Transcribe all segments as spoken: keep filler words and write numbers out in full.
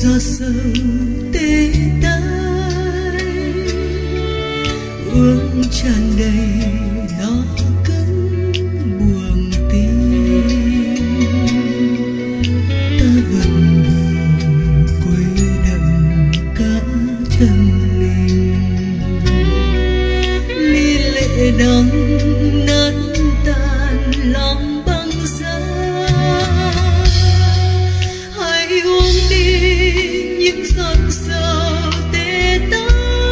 giọt sầu tê tái uống tràn đầy nó cứng buồn tim. Ta vẫn quê đậm cả tâm linh, ly lệ đắng nát tan lòng băng giá. Hãy uống đi những giọt sầu tê tái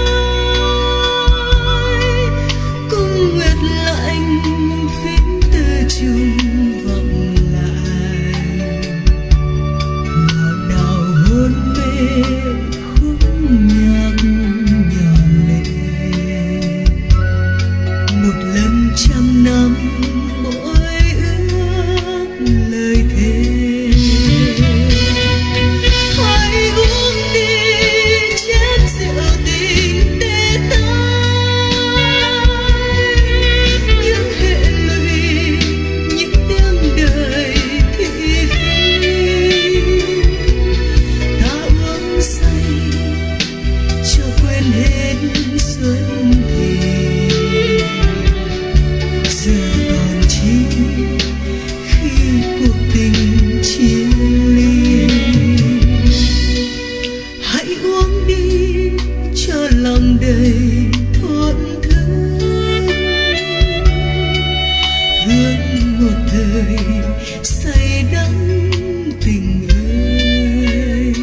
cùng nguyệt lạnh phím từ trùng vọng lại. Ngọt đào hôn mê khúc nhạc nhỏ lệ, một lần trăm năm mỗi ước lời thề. Hãy uống đi chén rượu tình tê tái, những hệ lụy, những tiếng đời thị phi. Ta uống say cho quên hết xuân thì giờ còn chi khi cuộc tình chia ly. Hãy uống đi cho lòng đầy thổn thức, hương một thời say đắm tình ơi.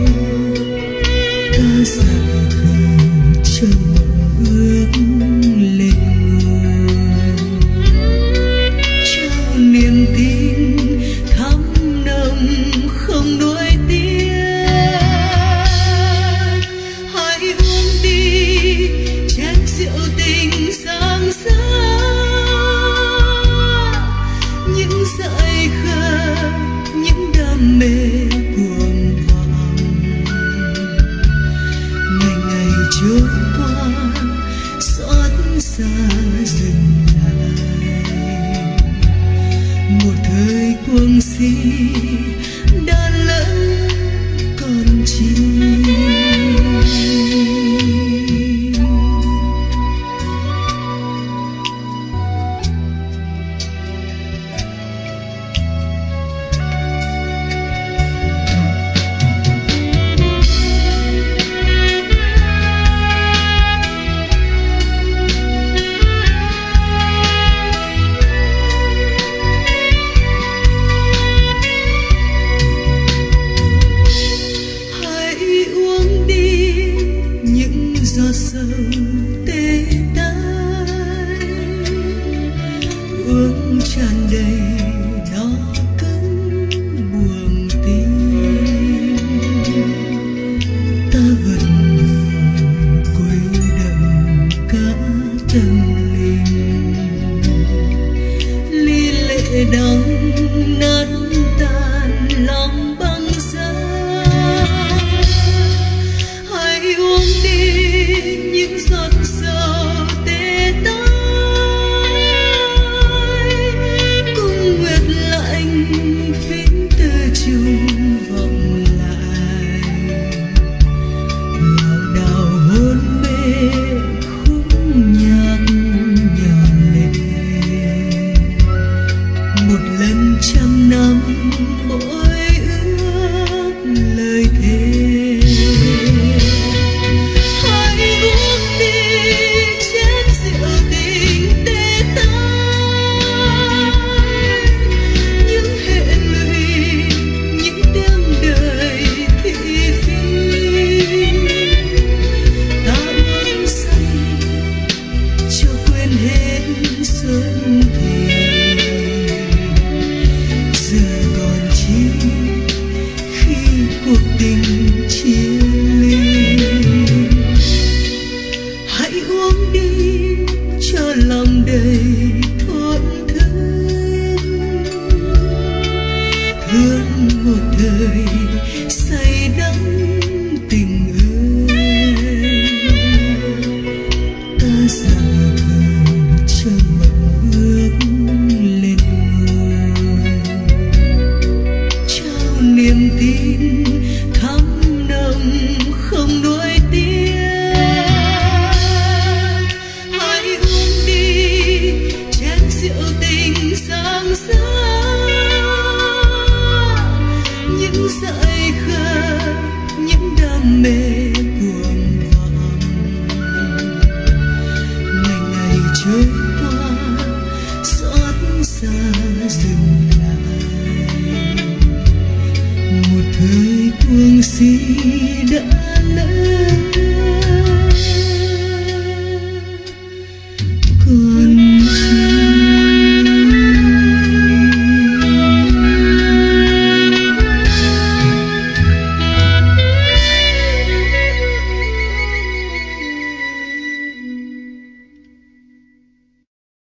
Ta giả khờ cho mộng ước lên ngôi, trao niềm tin thắm nồng không nuối tiếc. Hãy uống đi chén rượu tình sáng giá, những dại khờ, những đam mê cuồng vọng. Ngày ngày trôi qua xót xa dừng lại, một thời cuồng si đã lỡ còn chi. Hãy uống đi những giọt sầu tê tái, uống tràn đầy nó cứng buồn tim. Ta vẫn quê đậm cả tâm linh, ly lệ đắng nát tan lòng băng giá. Hãy uống đi những giọt sầu tê tái cùng nguyệt lạnh phím từ trùng vọng lại. Ngọt đào hôn mê khúc nhạc nhỏ lệ, một lần trăm năm mỗi ước lời thề. Hãy uống đi chén rượu tình tê tái, những hệ lụy, những tiếng đời thị phi. Ta uống say cho quên hết xuân thì giờ còn chi khi cuộc tình chia ly. Hãy uống đi cho lòng đầy thổn thức, hương một thời say đắm tình ơi. Ta giả khờ cho mộng ước lên ngôi, trao niềm tin thắm không nuối tiếc. Hãy uống đi chén rượu tình sáng giá, những dại khờ, những đam mê cuồng vọng. Ngày ngày trôi qua xót xa dừng lại, một thời cuồng si đã lỡ